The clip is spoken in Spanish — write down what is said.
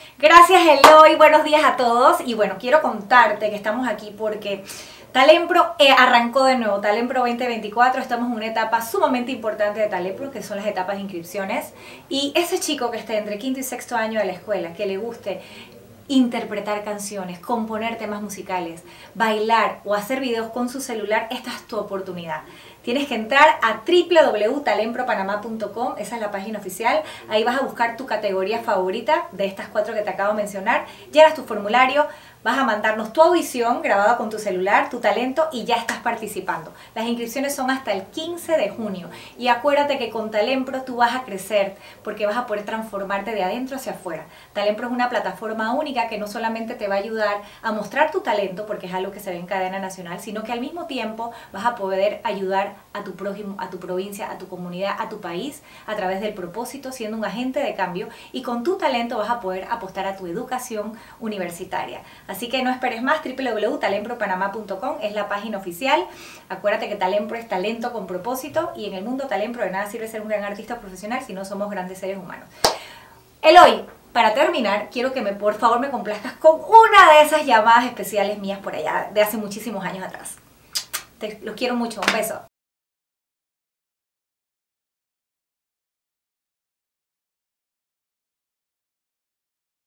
Gracias Eloy, buenos días a todos y bueno, quiero contarte que estamos aquí porque Talempro arrancó de nuevo, Talempro 2024, estamos en una etapa sumamente importante de Talempro, que son las etapas de inscripciones, y ese chico que esté entre quinto y sexto año de la escuela, que le guste interpretar canciones, componer temas musicales, bailar o hacer videos con su celular, esta es tu oportunidad. Tienes que entrar a www.talempropanamá.com, esa es la página oficial. Ahí vas a buscar tu categoría favorita de estas 4 que te acabo de mencionar. Llenas tu formulario, vas a mandarnos tu audición grabada con tu celular, tu talento y ya estás participando. Las inscripciones son hasta el 15 de junio. Y acuérdate que con Talempro tú vas a crecer porque vas a poder transformarte de adentro hacia afuera. Talempro es una plataforma única que no solamente te va a ayudar a mostrar tu talento, porque es algo que se ve en cadena nacional, sino que al mismo tiempo vas a poder ayudar a tu prójimo, a tu provincia, a tu comunidad, a tu país, a través del propósito, siendo un agente de cambio, y con tu talento vas a poder apostar a tu educación universitaria. Así que no esperes más, www.talempropanamá.com es la página oficial. Acuérdate que Talempro es talento con propósito, y en el mundo Talempro de nada sirve ser un gran artista profesional si no somos grandes seres humanos. Eloy, para terminar, quiero que por favor me complazcas con una de esas llamadas especiales mías por allá, de hace muchísimos años atrás. Los quiero mucho, un beso.